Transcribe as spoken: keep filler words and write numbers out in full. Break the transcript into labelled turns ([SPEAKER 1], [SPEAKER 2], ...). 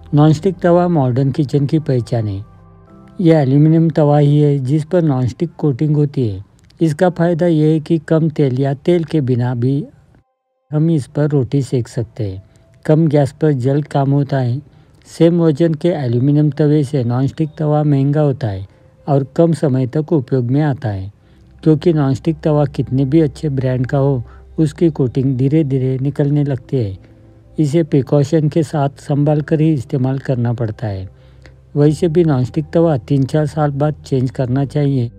[SPEAKER 1] Nonstick तवा modern kitchen की पहचान है। यह एल्यूमीनियम तवा ही है जिस पर नॉनस्टिक कोटिंग होती है। इसका फ़ायदा यह है कि कम तेल या तेल के बिना भी हम इस पर रोटी सेक सकते हैं। कम गैस पर जल्द काम होता है। सेम वजन के एल्यूमीनियम तवे से नॉनस्टिक तवा महंगा होता है और कम समय तक उपयोग में आता है, क्योंकि नॉनस्टिक तवा कितने भी अच्छे ब्रांड का हो, उसकी कोटिंग धीरे धीरे निकलने लगती है। इसे प्रिकॉशन के साथ संभाल कर ही इस्तेमाल करना पड़ता है। वैसे भी नॉनस्टिक तवा तीन चार साल बाद चेंज करना चाहिए।